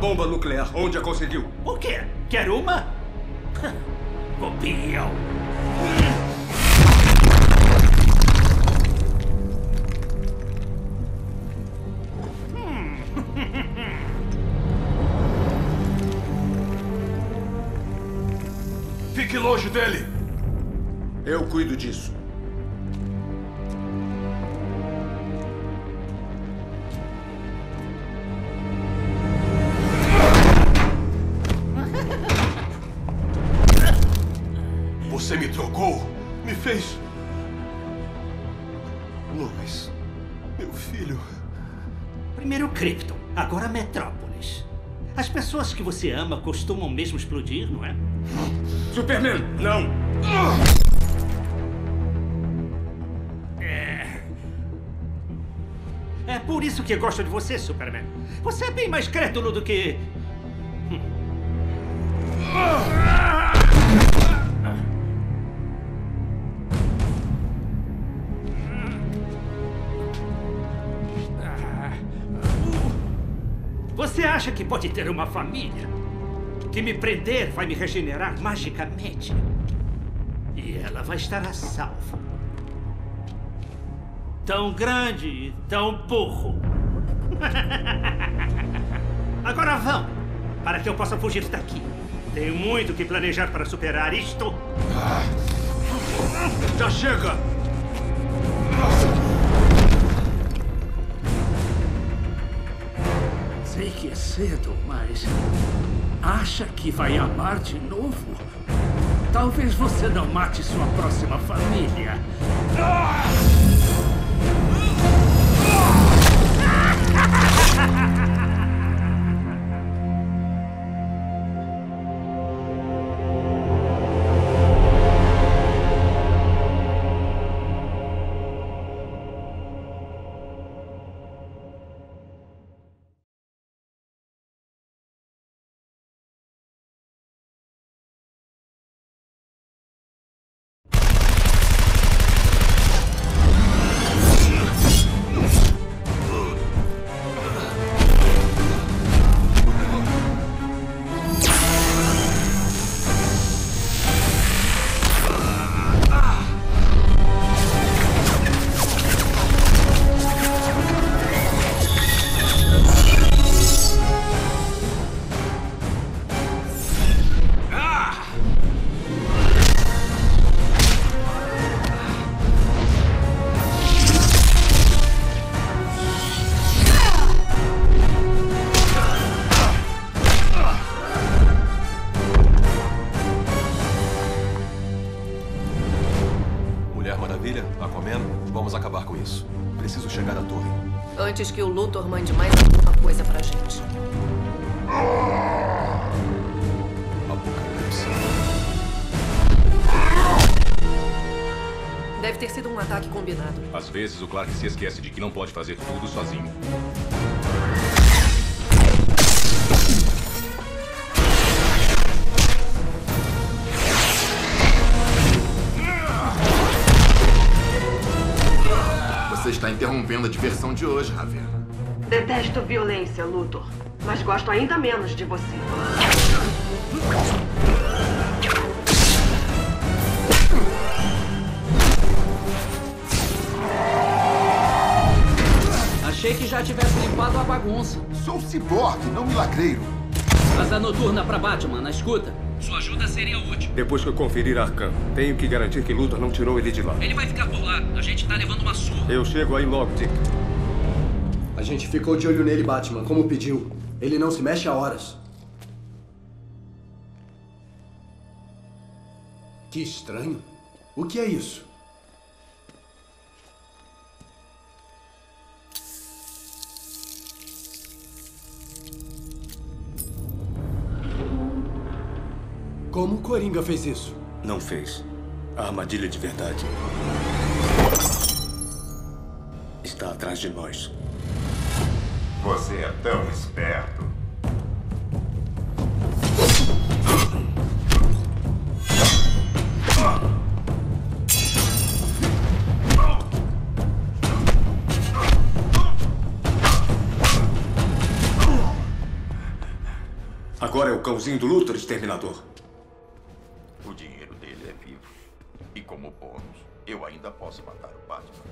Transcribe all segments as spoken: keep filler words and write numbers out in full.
bomba nuclear. Onde a conseguiu? O quê? Quer uma? Copião. Fique longe dele. Eu cuido disso. Você me trocou, me fez... Lois, meu filho... Primeiro Krypton, agora Metrópolis. As pessoas que você ama costumam mesmo explodir, não é? Superman, não! É... É por isso que gosto de você, Superman. Você é bem mais crédulo do que... Você acha que pode ter uma família? Que me prender vai me regenerar magicamente? E ela vai estar a salvo. Tão grande e tão burro. Agora vão, para que eu possa fugir daqui. Tenho muito que planejar para superar isto. Já chega! Sei que é cedo, mas... acha que vai amar de novo? Talvez você não mate sua próxima família. Antes que o Luthor mande mais alguma coisa pra gente. Apocalipse. Deve ter sido um ataque combinado. Às vezes o Clark se esquece de que não pode fazer tudo sozinho. Você está interrompendo a diversão de hoje, Ravena. Detesto violência, Luthor, mas gosto ainda menos de você. Achei que já tivesse limpado a bagunça. Sou ciborgue, não milagreiro. Asa noturna pra Batman, na escuta. Sua ajuda seria útil. Depois que eu conferir Arkham, tenho que garantir que Luthor não tirou ele de lá. Ele vai ficar por lá. A gente tá levando uma surra. Eu chego aí logo, Dick. A gente ficou de olho nele, Batman, como pediu. Ele não se mexe há horas. Que estranho. O que é isso? Como o Coringa fez isso? Não fez. A armadilha de verdade está atrás de nós. Você é tão esperto. cãozinho do Luthor, Exterminador? O dinheiro dele é vivo. E como bônus, eu ainda posso matar o Batman.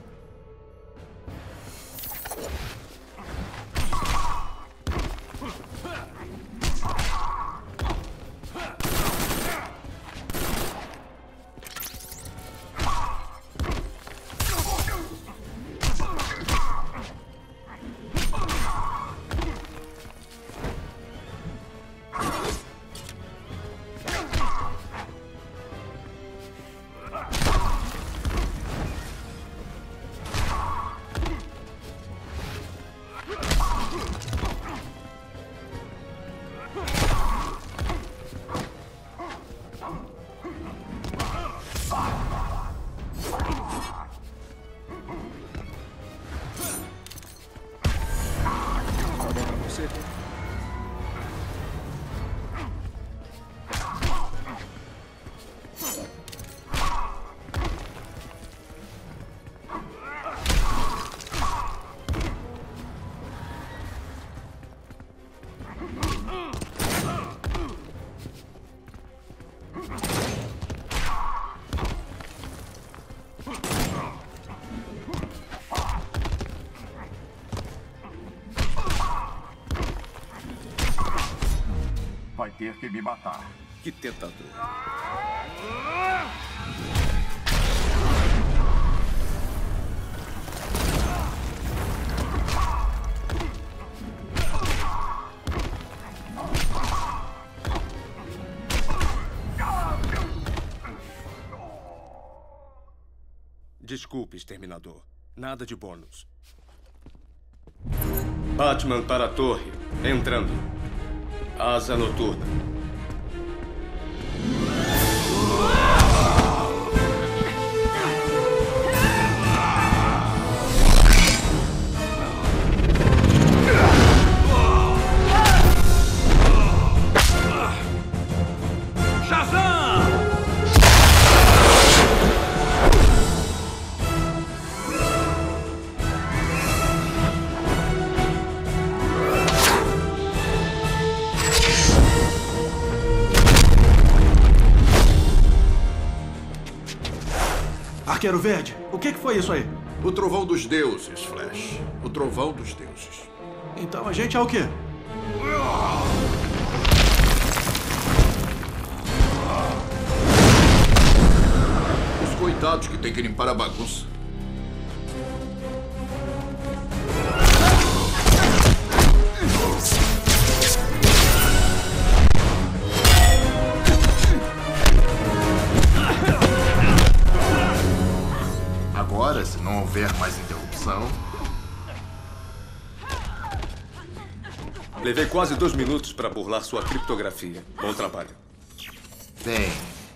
Vai ter que me matar. Que tentador. Desculpe, Exterminador. Nada de bônus. Batman para a torre. Entrando. Asa Noturna. Arqueiro Verde, o que foi isso aí? O trovão dos deuses, Flash. O trovão dos deuses. Então a gente é o quê? Os coitados que têm que limpar a bagunça. Agora, se não houver mais interrupção... Levei quase dois minutos para burlar sua criptografia. Bom trabalho. Bem...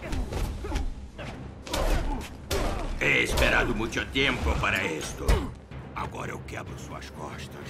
He esperado muito tempo para isto. Agora eu quebro suas costas.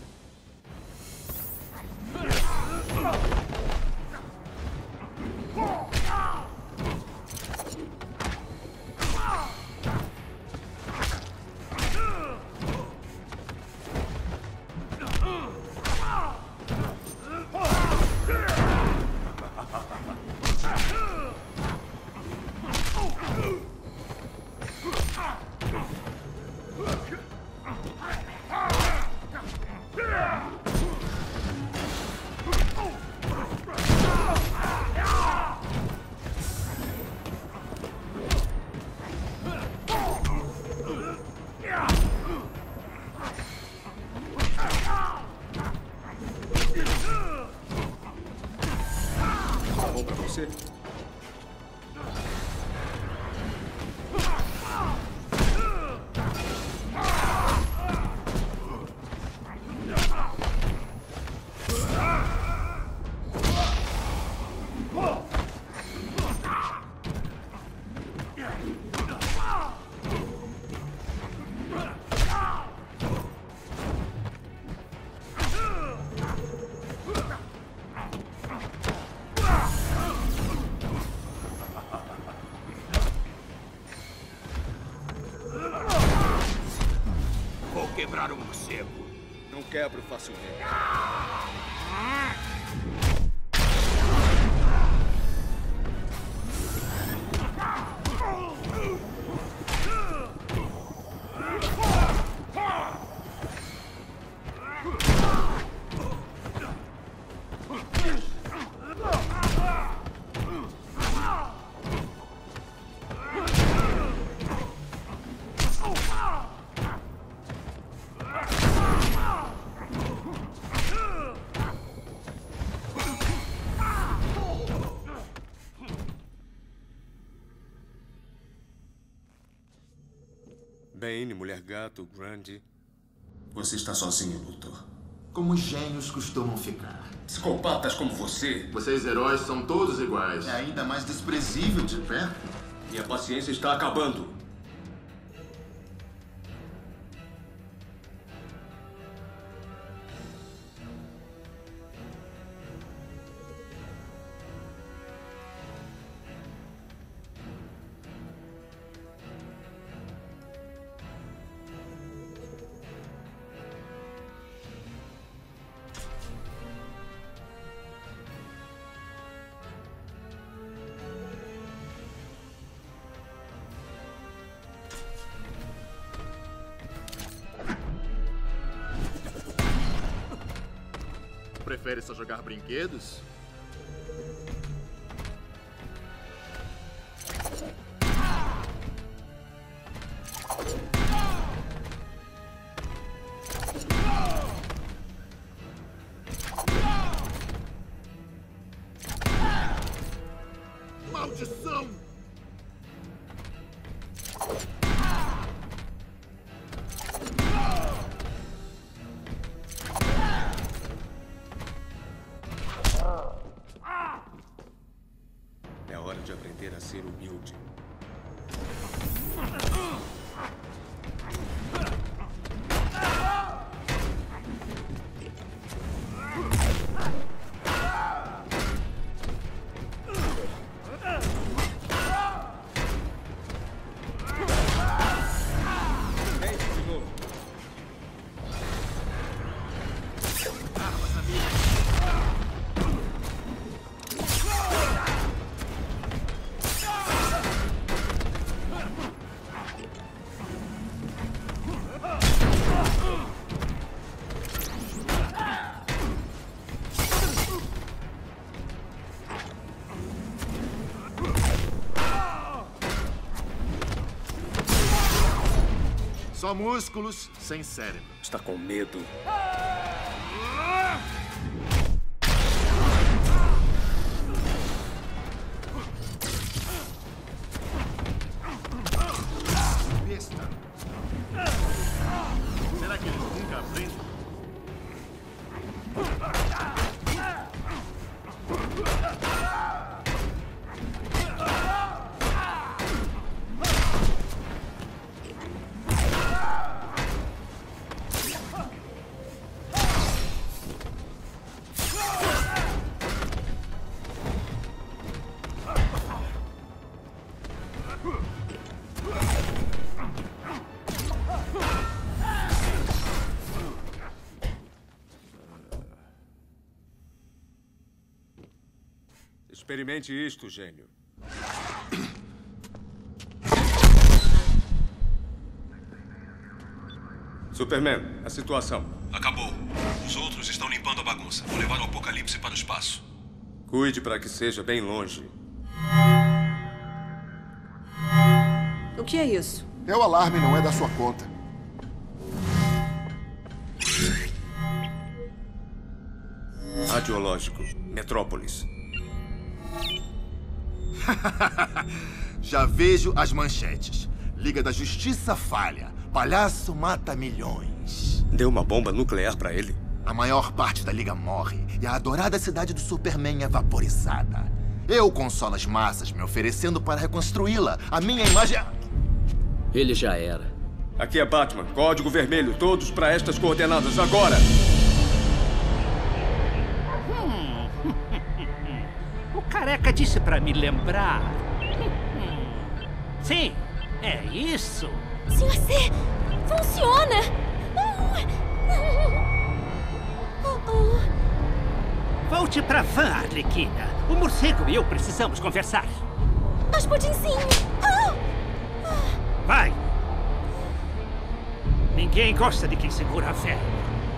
Quebrar um morcego. Não quebro facilmente. Wayne, Mulher Gato, Grundy. Você está sozinho, Luthor. Como os gênios costumam ficar. Psicopatas como você. Vocês heróis são todos iguais. É ainda mais desprezível de perto. Minha paciência está acabando. Prefere só jogar brinquedos? Maldição! É hora de aprender a ser humilde. Só músculos, sem cérebro. Está com medo. Besta. Será que eles nunca aprendem? Experimente isto, gênio. Superman, a situação. Acabou. Os outros estão limpando a bagunça. Vou levar o Apocalipse para o espaço. Cuide para que seja bem longe. O que é isso? É o alarme, não é da sua conta. Radiológico, Metrópolis. Já vejo as manchetes. Liga da Justiça falha. Palhaço mata milhões. Deu uma bomba nuclear para ele? A maior parte da Liga morre e a adorada cidade do Superman é vaporizada. Eu consolo as massas, me oferecendo para reconstruí-la. A minha imagem... Ele já era. Aqui é Batman. Código vermelho. Todos para estas coordenadas agora. O careca disse para me lembrar. Sim, é isso. senhor C, funciona! Oh, oh. Volte pra van, Arlequina. O morcego e eu precisamos conversar. Mas Pudinzinho... Oh. Vai! Ninguém gosta de quem segura a fé.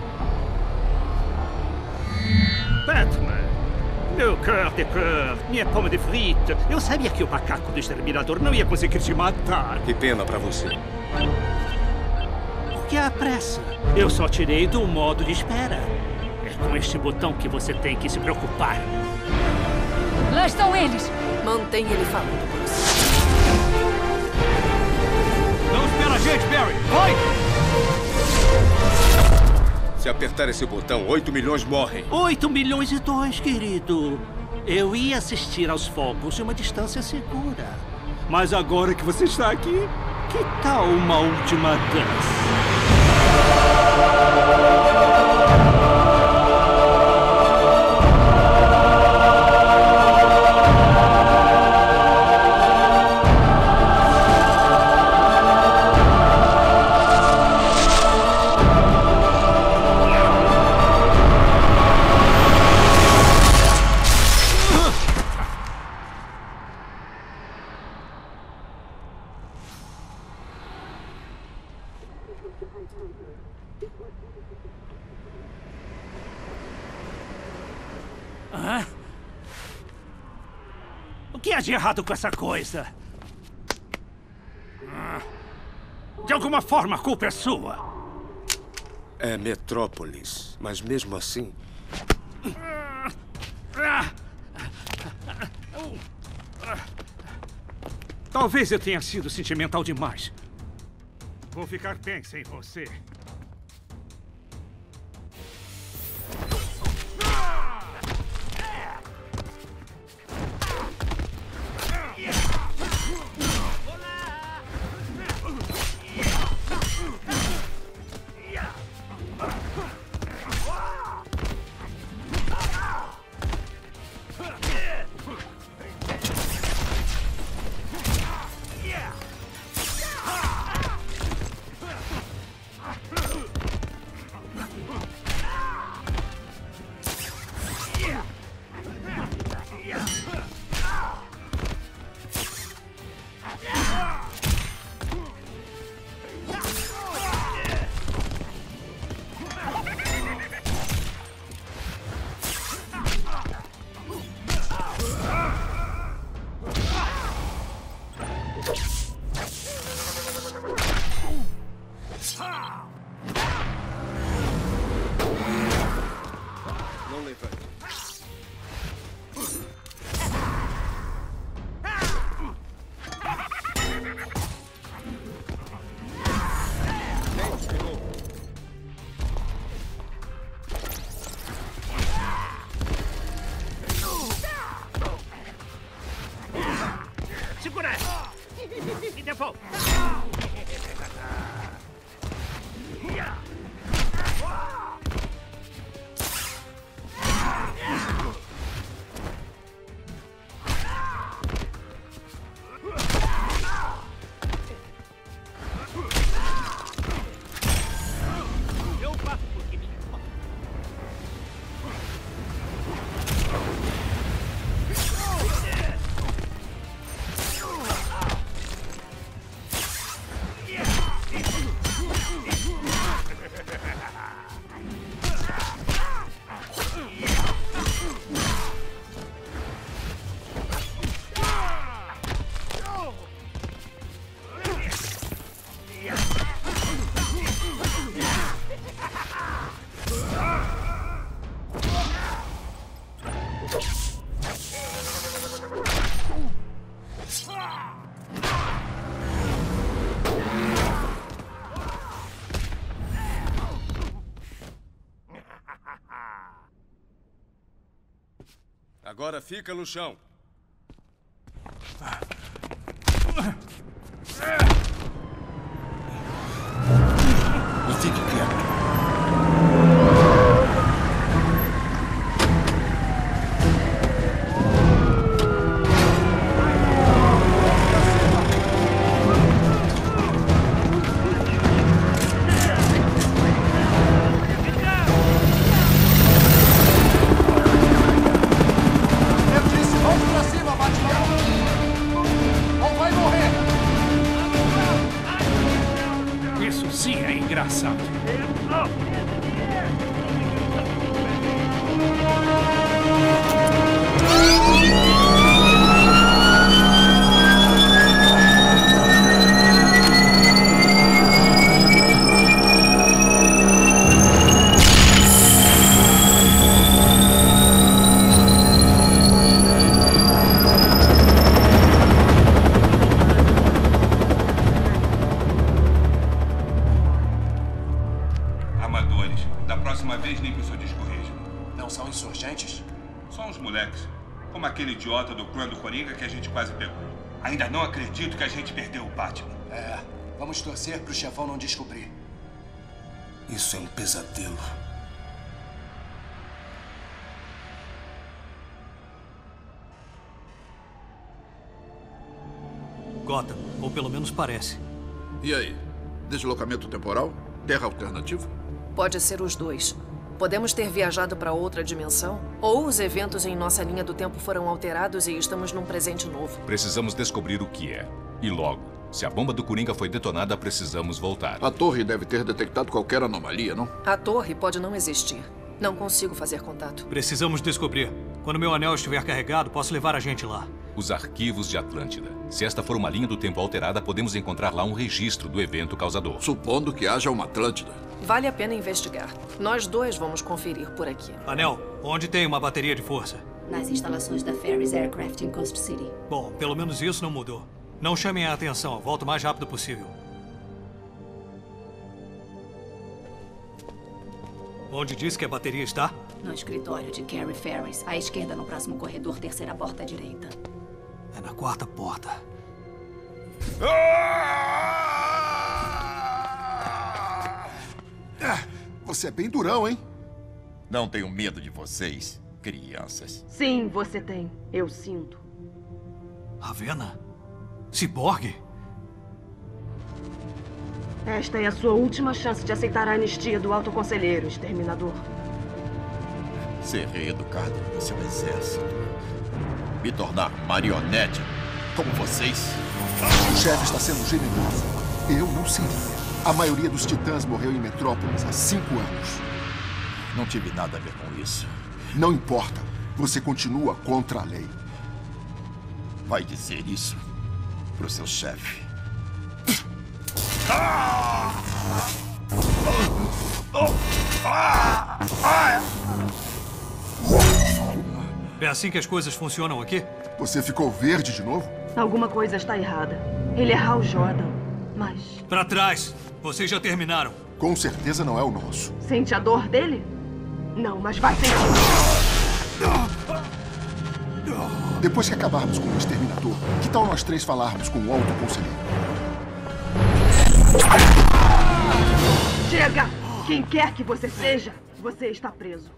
Batman, meu cœur de cœur, minha pomme de frite. Eu sabia que o macaco do exterminador não ia conseguir te matar. Que pena pra você. Por que a pressa? Eu só tirei do modo de espera. É com este botão que você tem que se preocupar. Lá estão eles. Mantém ele falando por você. Vamos pela gente, Barry! Vai! Se apertar esse botão, oito milhões morrem. oito milhões e dois, querido. Eu ia assistir aos fogos de uma distância segura. Mas agora que você está aqui, que tal uma última dança? Hã? O que há de errado com essa coisa? De alguma forma, a culpa é sua. É Metrópolis, mas mesmo assim... Talvez eu tenha sido sentimental demais. Vou ficar bem sem você. Não levante. Segura essa! Me devolve! Eu faço porque me importa. Agora fica no chão. E fique quieto. Eu disse, vamos pra cima, Batman! senhores. Da próxima vez, nem que o senhor descorrija. Não são insurgentes? Só uns moleques. Como aquele idiota do clã do Coringa que a gente quase pegou. Ainda não acredito que a gente perdeu o Batman. É, vamos torcer pro chefão não descobrir. Isso é um pesadelo. Gotham, ou pelo menos parece. E aí? Deslocamento temporal? Terra alternativa? Pode ser os dois. Podemos ter viajado para outra dimensão, ou os eventos em nossa linha do tempo foram alterados e estamos num presente novo. Precisamos descobrir o que é. E logo. Se a bomba do Coringa foi detonada, precisamos voltar. A torre deve ter detectado qualquer anomalia, não? A torre pode não existir. Não consigo fazer contato. Precisamos descobrir. Quando meu anel estiver carregado, posso levar a gente lá. Os arquivos de Atlântida. Se esta for uma linha do tempo alterada, podemos encontrar lá um registro do evento causador. Supondo que haja uma Atlântida. Vale a pena investigar. Nós dois vamos conferir por aqui. Anel, onde tem uma bateria de força? Nas instalações da Ferris Aircraft em Coast City. Bom, pelo menos isso não mudou. Não chamem a atenção. Eu volto o mais rápido possível. Onde diz que a bateria está? No escritório de Carrie Ferris. À esquerda, no próximo corredor, terceira porta à direita. É na quarta porta. Você é bem durão, hein? Não tenho medo de vocês, crianças. Sim, você tem. Eu sinto. Ravena? Ciborgue? Esta é a sua última chance de aceitar a anistia do Alto Conselheiro, Exterminador. Ser reeducado no seu exército. Me tornar marionete como vocês. O chefe está sendo generoso. Eu não seria. A maioria dos titãs morreu em Metrópolis há cinco anos. Não tive nada a ver com isso. Não importa. Você continua contra a lei. Vai dizer isso pro seu chefe. É assim que as coisas funcionam aqui? Você ficou verde de novo? Alguma coisa está errada. Ele é Hal Jordan, mas... Pra trás! Vocês já terminaram. Com certeza não é o nosso. Sente a dor dele? Não, mas vai sentir. Depois que acabarmos com o Exterminador, que tal nós três falarmos com o Alto Conselheiro? Chega! Quem quer que você seja, você está preso.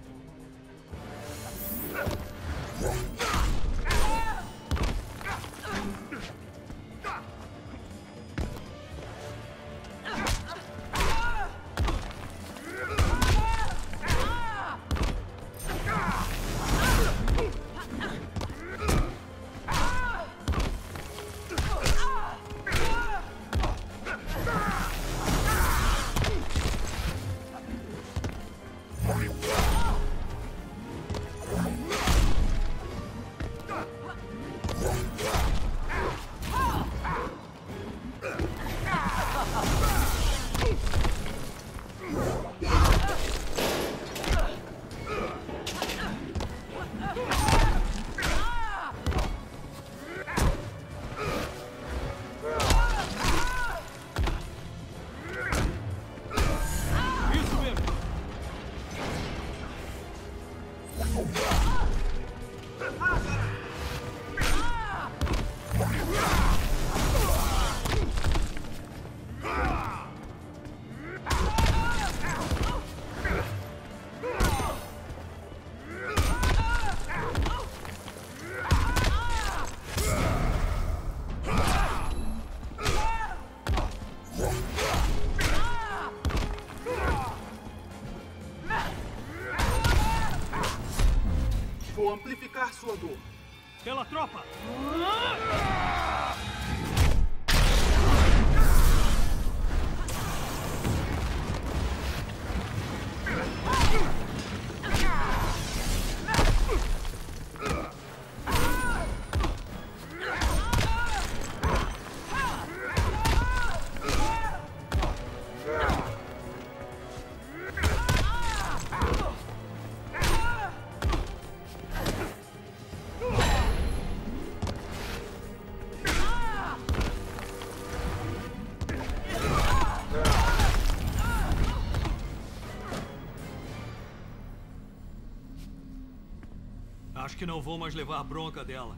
Vou amplificar sua dor. Pela tropa! Acho que não vou mais levar bronca dela.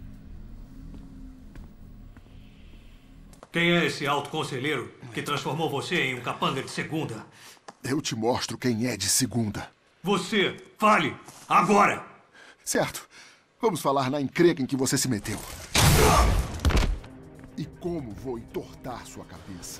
Quem é esse alto conselheiro que transformou você em um capanga de segunda? Eu te mostro quem é de segunda. Você! Fale! Agora! Certo. Vamos falar na encrenca em que você se meteu. E como vou entortar sua cabeça.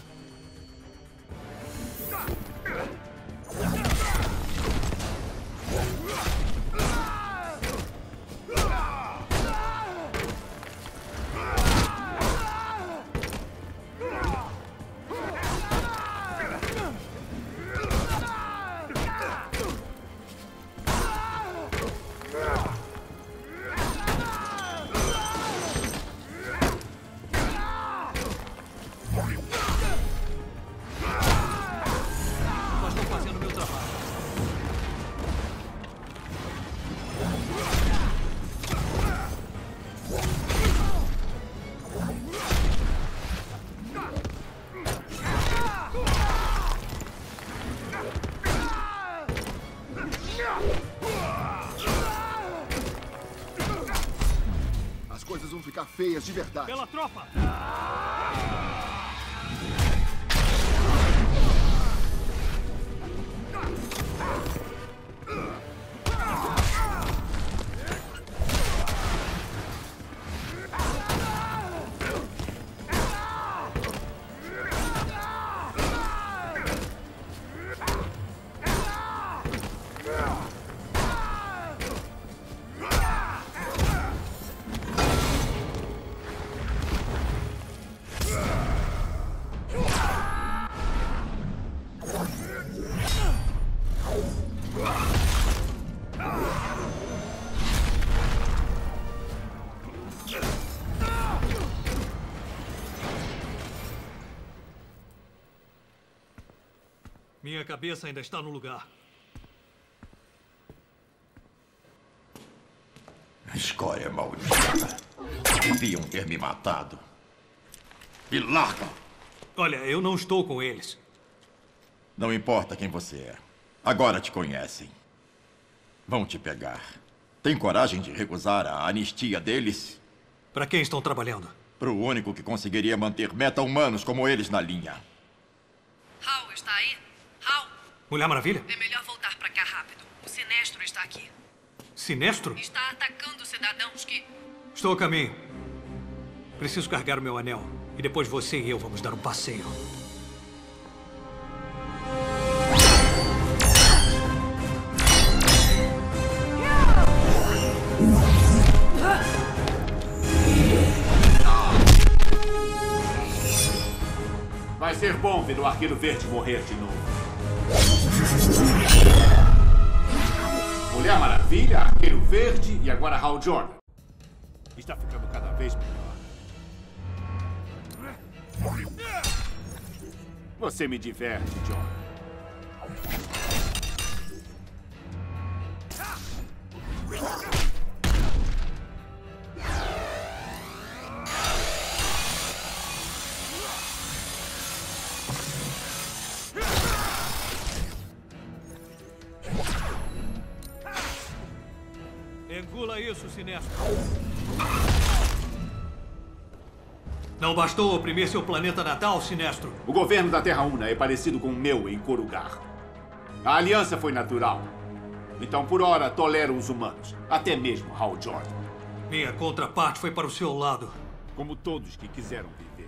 As coisas vão ficar feias de verdade. Pela tropa! Minha cabeça ainda está no lugar. Escória maldita. Deviam ter me matado. E larga! Olha, eu não estou com eles. Não importa quem você é. Agora te conhecem. Vão te pegar. Tem coragem de recusar a anistia deles? Para quem estão trabalhando? Para o único que conseguiria manter meta-humanos como eles na linha. Hal, está aí? Hal? Mulher Maravilha? É melhor voltar pra cá rápido. O Sinestro está aqui. Sinestro? Está atacando cidadãos que... Estou a caminho. Preciso carregar o meu anel. E depois você e eu vamos dar um passeio. Vai ser bom ver o Arqueiro Verde morrer de novo. Mulher Maravilha, Arqueiro Verde e agora Hal Jordan. Está ficando cada vez melhor. Você me diverte, John. Engula isso, Sinestro. Não bastou oprimir seu planeta natal, Sinestro? O governo da Terra Una é parecido com o meu em Korugar. A aliança foi natural. Então, por hora, tolero os humanos. Até mesmo Hal Jordan. Minha contraparte foi para o seu lado. Como todos que quiseram viver.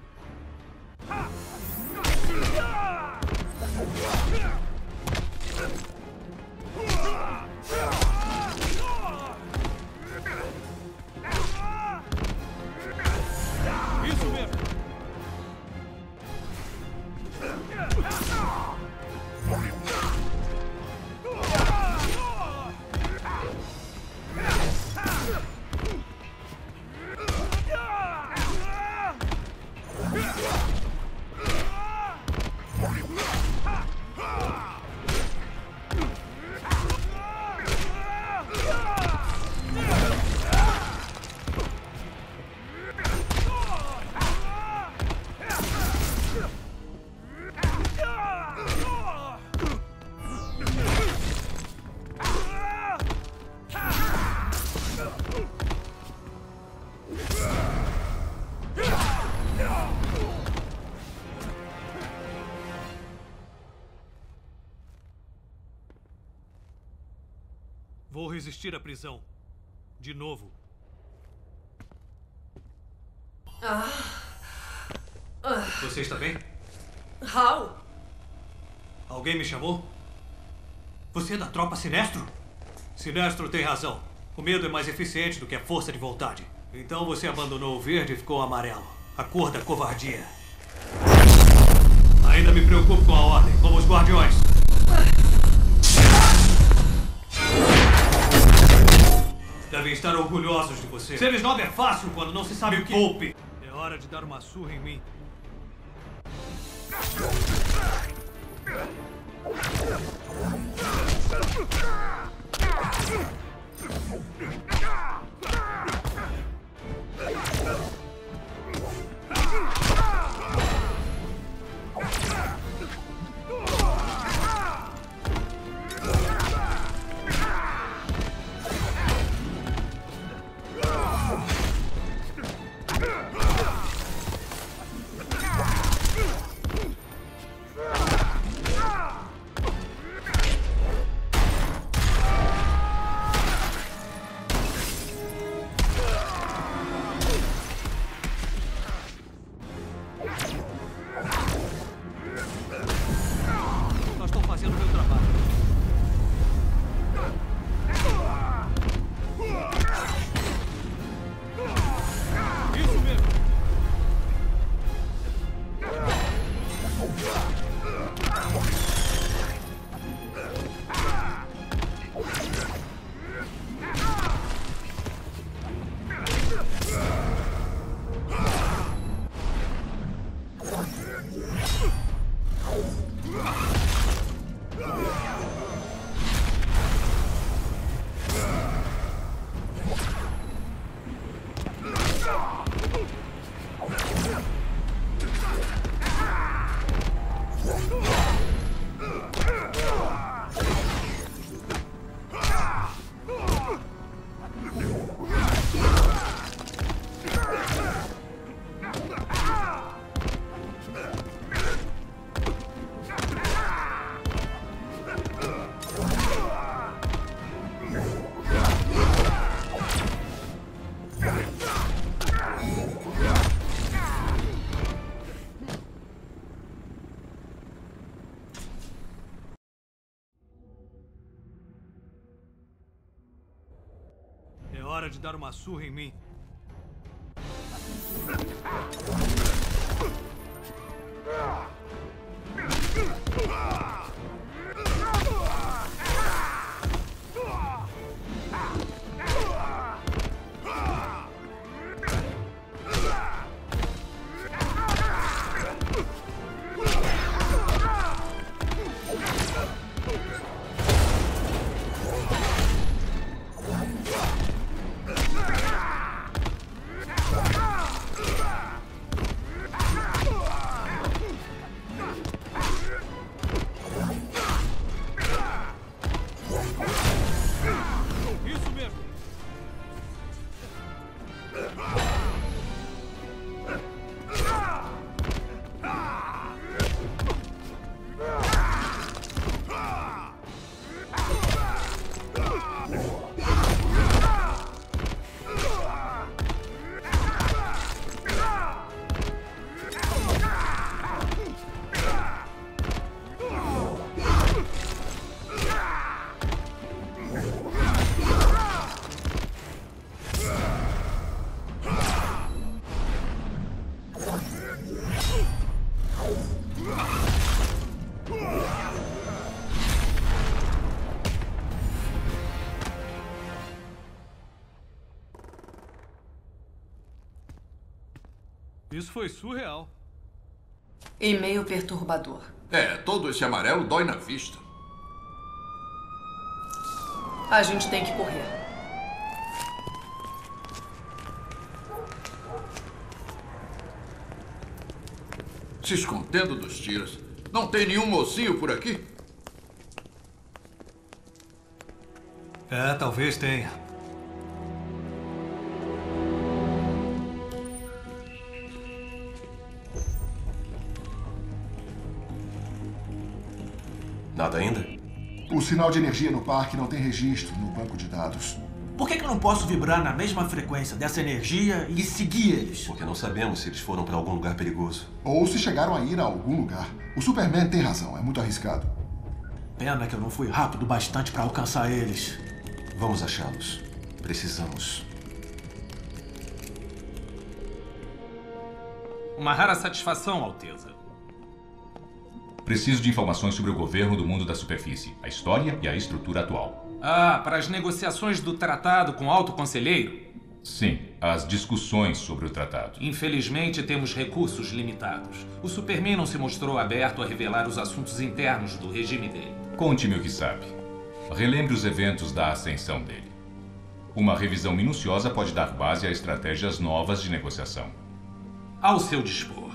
Isso mesmo. Vou resistir à prisão. De novo. Ah. Ah. Você está bem? Hal? Alguém me chamou? Você é da tropa Sinestro? Sinestro tem razão. O medo é mais eficiente do que a força de vontade. Então você abandonou o verde e ficou amarelo. A cor da covardia. Ainda me preocupo com a ordem, como os guardiões. Devem estar orgulhosos de você. Ser snob é fácil quando não se sabe o que... Poupe! É hora de dar uma surra em mim. É hora de dar uma surra em mim. Isso foi surreal. E meio perturbador. É, todo esse amarelo dói na vista. A gente tem que correr. Se escondendo dos tiros. Não tem nenhum mocinho por aqui? É, talvez tenha. Nada ainda? O sinal de energia no parque não tem registro no banco de dados. Por que, que eu não posso vibrar na mesma frequência dessa energia e seguir eles? Porque não sabemos se eles foram para algum lugar perigoso. Ou se chegaram a ir a algum lugar. O Superman tem razão, é muito arriscado. Pena que eu não fui rápido bastante para alcançar eles. Vamos achá-los. Precisamos. Uma rara satisfação, Alteza. Preciso de informações sobre o governo do mundo da superfície, a história e a estrutura atual. Ah, para as negociações do tratado com o Alto Conselheiro? Sim, as discussões sobre o tratado. Infelizmente, temos recursos limitados. O Superman não se mostrou aberto a revelar os assuntos internos do regime dele. Conte-me o que sabe. Relembre os eventos da ascensão dele. Uma revisão minuciosa pode dar base a estratégias novas de negociação. Ao seu dispor.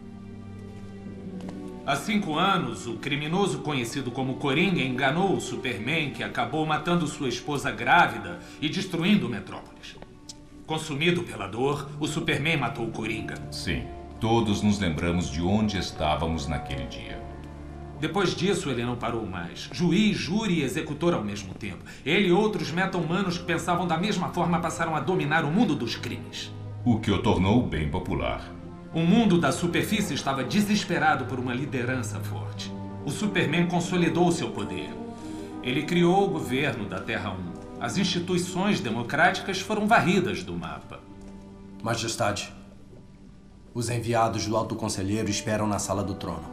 Há cinco anos, o criminoso conhecido como Coringa enganou o Superman, que acabou matando sua esposa grávida e destruindo Metrópolis. Consumido pela dor, o Superman matou o Coringa. Sim, todos nos lembramos de onde estávamos naquele dia. Depois disso, ele não parou mais. Juiz, júri e executor ao mesmo tempo. Ele e outros meta-humanos que pensavam da mesma forma passaram a dominar o mundo dos crimes. O que o tornou bem popular. O mundo da superfície estava desesperado por uma liderança forte. O Superman consolidou seu poder. Ele criou o governo da Terra um. As instituições democráticas foram varridas do mapa. Majestade, os enviados do Alto Conselheiro esperam na Sala do Trono.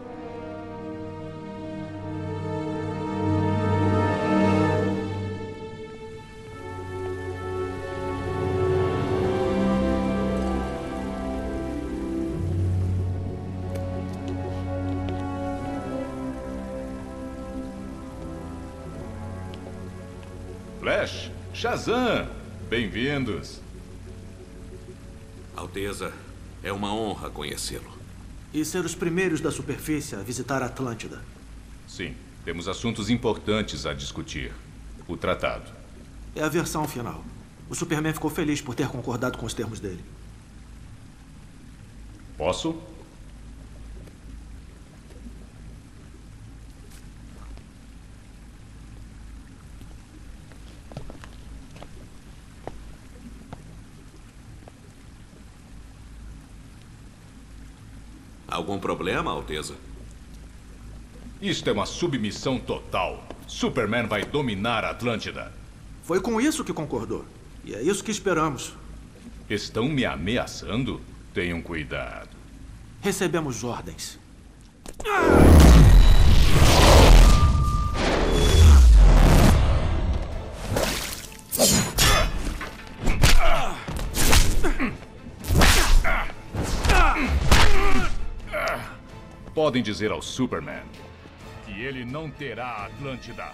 Flash, Shazam, bem-vindos. Alteza, é uma honra conhecê-lo. E ser os primeiros da superfície a visitar a Atlântida. Sim, temos assuntos importantes a discutir. O tratado. É a versão final. O Superman ficou feliz por ter concordado com os termos dele. Posso? Algum problema, Alteza? Isto é uma submissão total. Superman vai dominar a Atlântida. Foi com isso que concordou. E é isso que esperamos. Estão me ameaçando? Tenham cuidado. Recebemos ordens. Podem dizer ao Superman que ele não terá a Atlântida.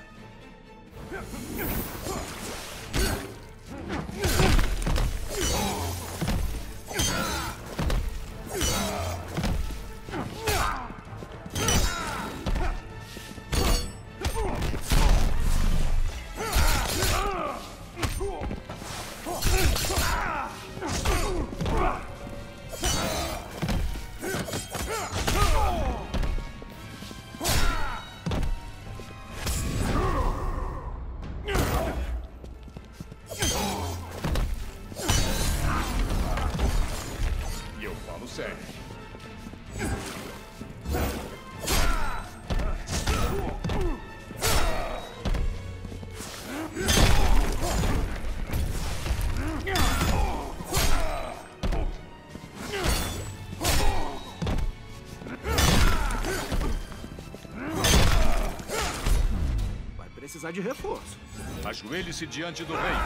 Precisar de reforço. Ajoelhe-se diante do rei.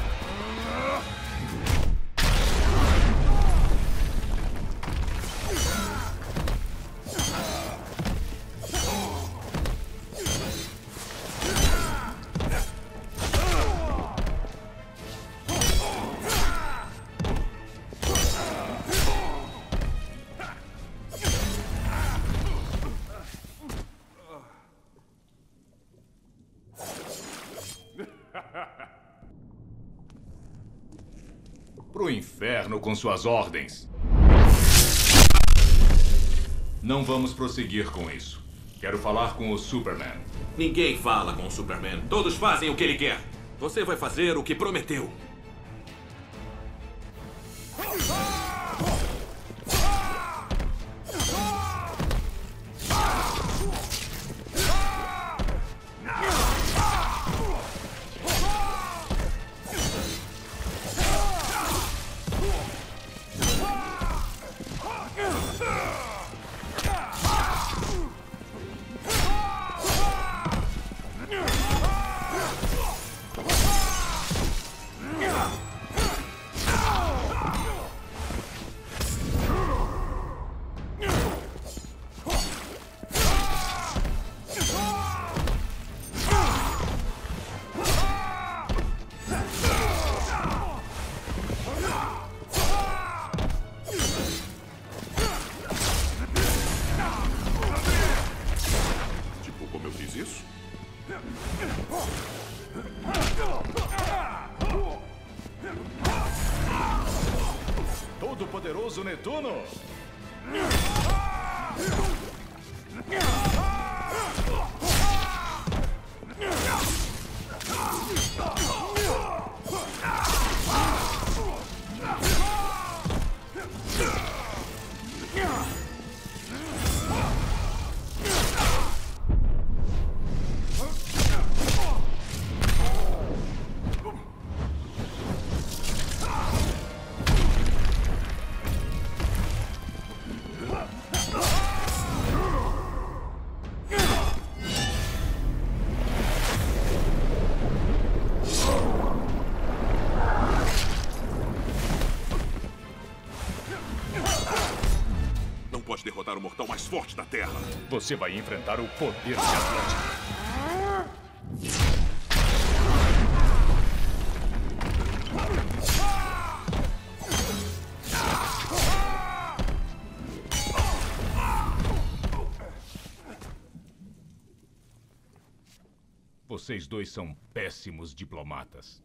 Pro inferno com suas ordens. Não vamos prosseguir com isso. Quero falar com o Superman. Ninguém fala com o Superman. Todos fazem o que ele quer. Você vai fazer o que prometeu. Todo-Poderoso Netuno! Derrotar o mortal mais forte da Terra. Você vai enfrentar o poder de Atlântida. Vocês dois são péssimos diplomatas.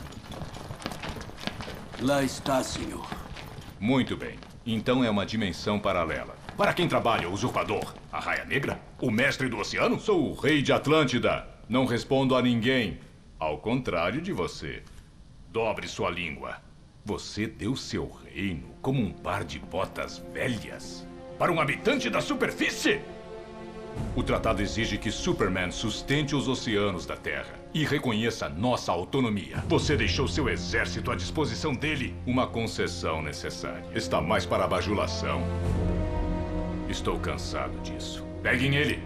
Lá está, senhor. Muito bem. Então é uma dimensão paralela. Para quem trabalha, o usurpador? A Raia Negra? O mestre do oceano? Sou o rei de Atlântida. Não respondo a ninguém. Ao contrário de você. Dobre sua língua. Você deu seu reino como um par de botas velhas para um habitante da superfície? O tratado exige que Superman sustente os oceanos da Terra e reconheça nossa autonomia. Você deixou seu exército à disposição dele. Uma concessão necessária. Está mais para a bajulação. Estou cansado disso. Peguem ele!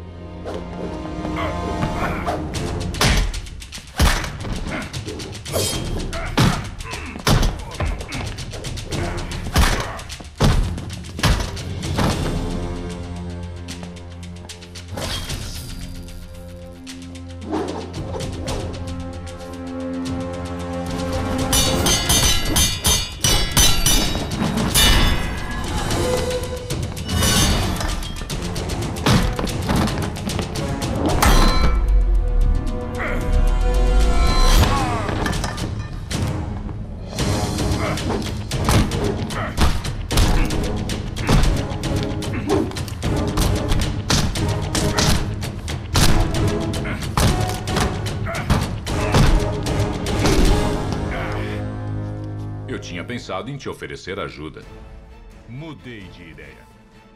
Pensado em te oferecer ajuda. Mudei de ideia.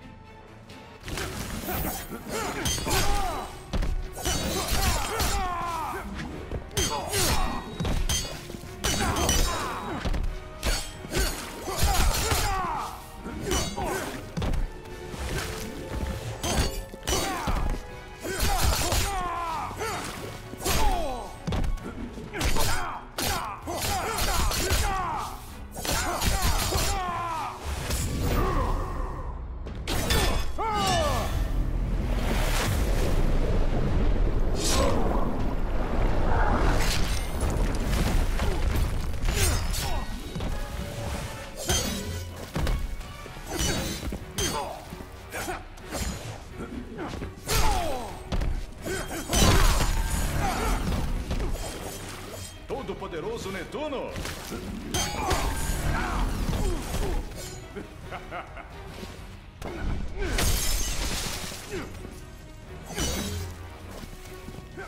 Todo-Poderoso Netuno!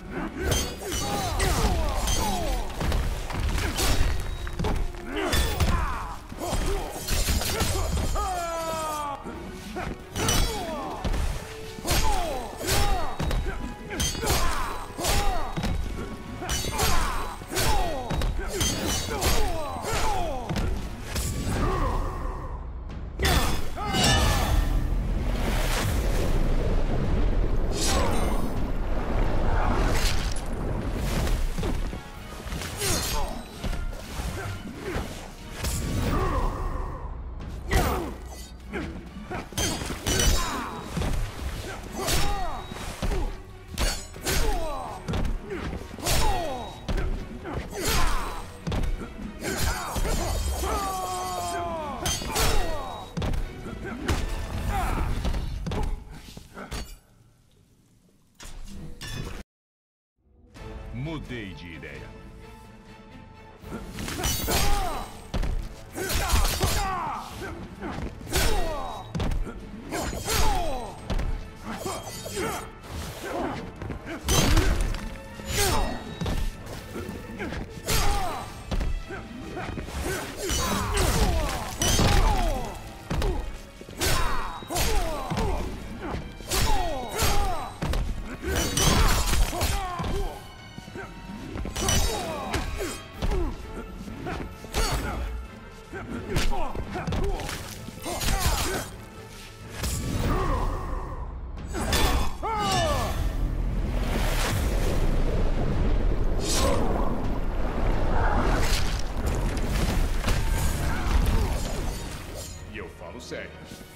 Mudei de ideia. Sério.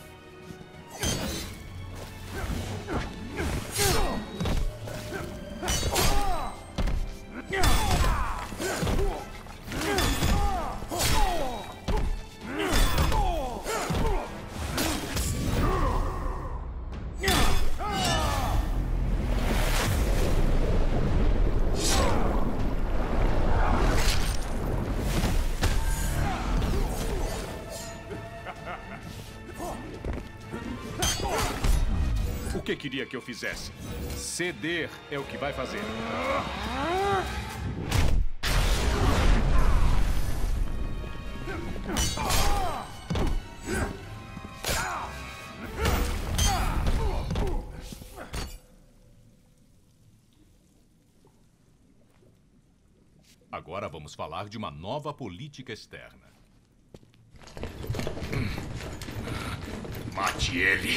O que queria que eu fizesse? Ceder é o que vai fazer. Agora vamos falar de uma nova política externa. Mate ele.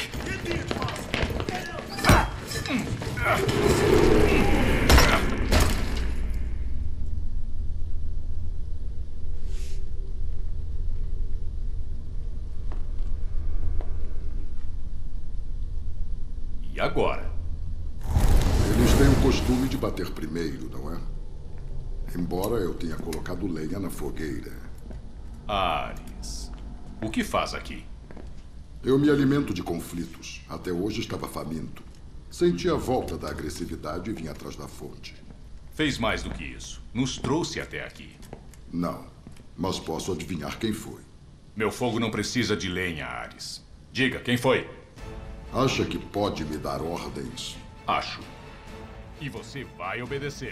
E agora? Eles têm o costume de bater primeiro, não é? Embora eu tenha colocado lenha na fogueira. Ares, o que faz aqui? Eu me alimento de conflitos. Até hoje estava faminto. Senti a volta da agressividade e vim atrás da fonte. Fez mais do que isso. Nos trouxe até aqui. Não, mas posso adivinhar quem foi. Meu fogo não precisa de lenha, Ares. Diga, quem foi? Acha que pode me dar ordens? Acho. E você vai obedecer.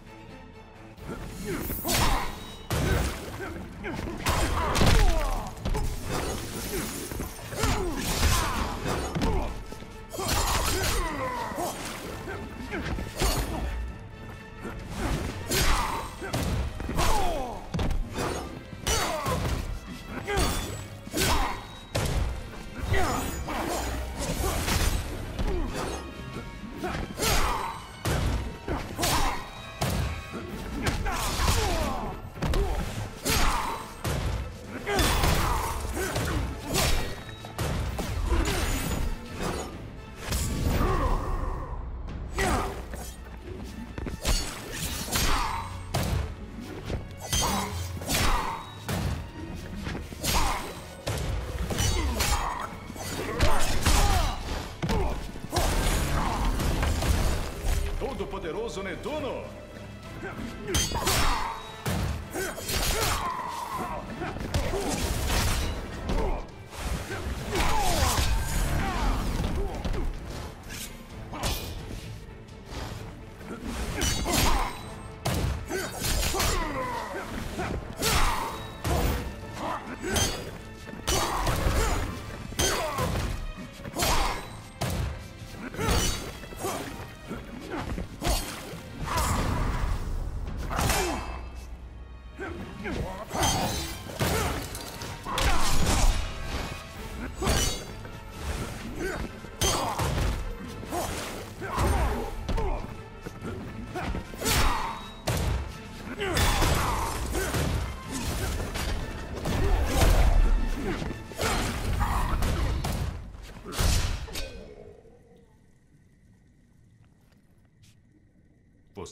Todo-Poderoso Netuno!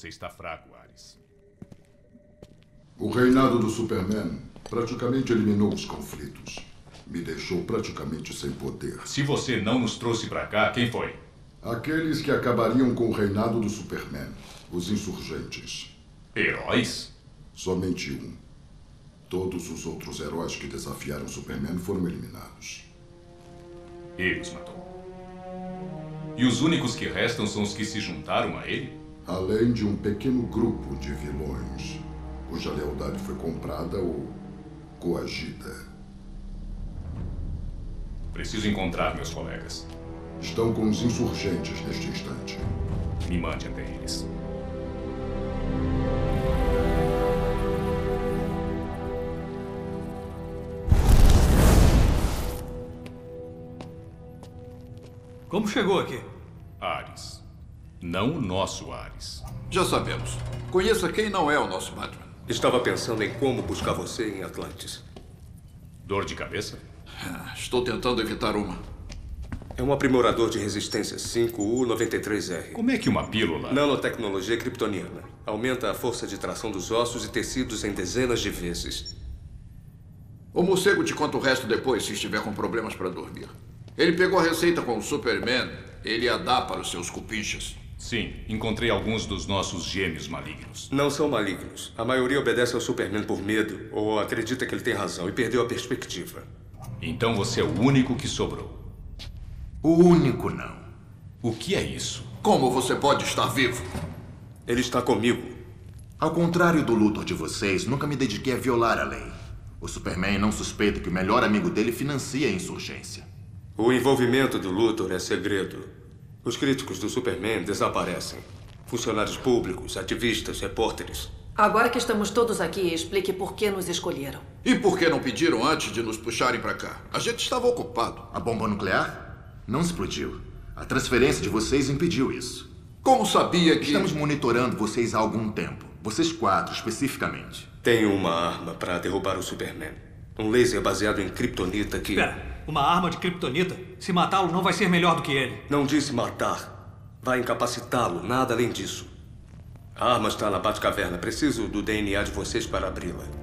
Você está fraco, Ares. O reinado do Superman praticamente eliminou os conflitos. Me deixou praticamente sem poder. Se você não nos trouxe pra cá, quem foi? Aqueles que acabariam com o reinado do Superman. Os insurgentes. Heróis? Somente um. Todos os outros heróis que desafiaram o Superman foram eliminados. Ele os matou. E os únicos que restam são os que se juntaram a ele? Além de um pequeno grupo de vilões, cuja lealdade foi comprada ou coagida. Preciso encontrar meus colegas. Estão com os insurgentes neste instante. Me mande até eles. Como chegou aqui? Ares. Não o nosso Ares. Já sabemos. Conheça quem não é o nosso Batman. Estava pensando em como buscar você em Atlantis. Dor de cabeça? Estou tentando evitar uma. É um aprimorador de resistência cinco U noventa e três R. Como é que uma pílula... Nanotecnologia kryptoniana. Aumenta a força de tração dos ossos e tecidos em dezenas de vezes. O morcego te conta o resto depois, se estiver com problemas para dormir. Ele pegou a receita com o Superman. Ele a dá para os seus cupinchas. Sim, encontrei alguns dos nossos gêmeos malignos. Não são malignos. A maioria obedece ao Superman por medo ou acredita que ele tem razão e perdeu a perspectiva. Então você é o único que sobrou. O único não. O que é isso? Como você pode estar vivo? Ele está comigo. Ao contrário do Luthor de vocês, nunca me dediquei a violar a lei. O Superman não suspeita que o melhor amigo dele financia a insurgência. O envolvimento do Luthor é segredo. Os críticos do Superman desaparecem. Funcionários públicos, ativistas, repórteres. Agora que estamos todos aqui, explique por que nos escolheram. E por que não pediram antes de nos puxarem para cá? A gente estava ocupado. A bomba nuclear não explodiu. A transferência de vocês impediu isso. Como sabia que... Estamos monitorando vocês há algum tempo. Vocês quatro, especificamente. Tenho uma arma para derrubar o Superman. Um laser baseado em kryptonita que... Espera. Uma arma de kryptonita? Se matá-lo, não vai ser melhor do que ele. Não disse matar. Vai incapacitá-lo, nada além disso. A arma está na Batcaverna. Preciso do D N A de vocês para abri-la.